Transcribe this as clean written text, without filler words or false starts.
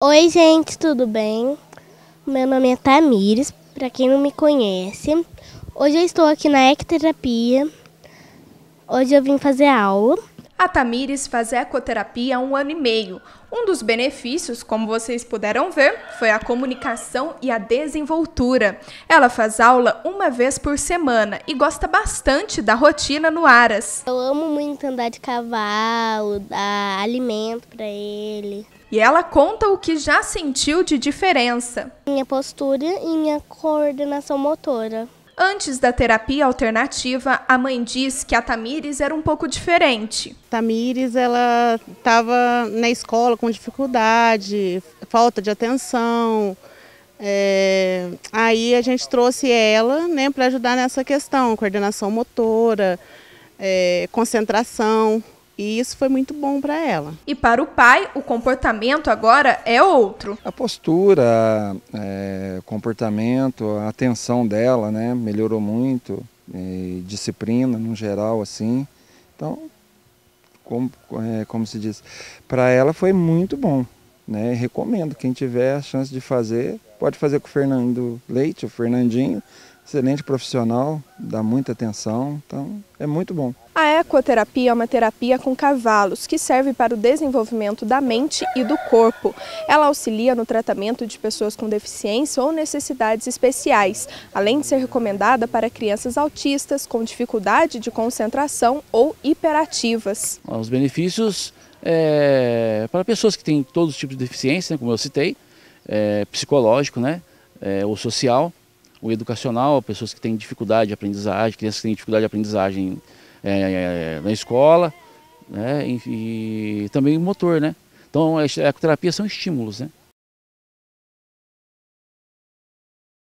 Oi, gente, tudo bem? Meu nome é Tamires, para quem não me conhece. Hoje eu estou aqui na ecoterapia. Hoje eu vim fazer aula. A Tamires faz ecoterapia há 1 ano e meio. Um dos benefícios, como vocês puderam ver, foi a comunicação e a desenvoltura. Ela faz aula 1 vez por semana e gosta bastante da rotina no Aras. Eu amo muito andar de cavalo, dar alimento para ele. E ela conta o que já sentiu de diferença. Minha postura e minha coordenação motora. Antes da terapia alternativa, a mãe diz que a Tamires era um pouco diferente. Tamires, ela estava na escola com dificuldade, falta de atenção. Aí a gente trouxe ela, né, para ajudar nessa questão, coordenação motora, concentração. E isso foi muito bom para ela. E para o pai, o comportamento agora é outro. A postura, o comportamento, a atenção dela, né, melhorou muito, disciplina no geral, assim. Então, como se diz, para ela foi muito bom, né? Recomendo, quem tiver a chance de fazer, pode fazer com o Fernando Leite, o Fernandinho, excelente profissional, dá muita atenção, então é muito bom. A ecoterapia é uma terapia com cavalos que serve para o desenvolvimento da mente e do corpo. Ela auxilia no tratamento de pessoas com deficiência ou necessidades especiais, além de ser recomendada para crianças autistas com dificuldade de concentração ou hiperativas. Os benefícios para pessoas que têm todos os tipos de deficiência, né, como eu citei, psicológico, né, o social, o educacional, pessoas que têm dificuldade de aprendizagem, crianças que têm dificuldade de aprendizagem na escola, né, e também o motor, né? Então a ecoterapia são estímulos, né?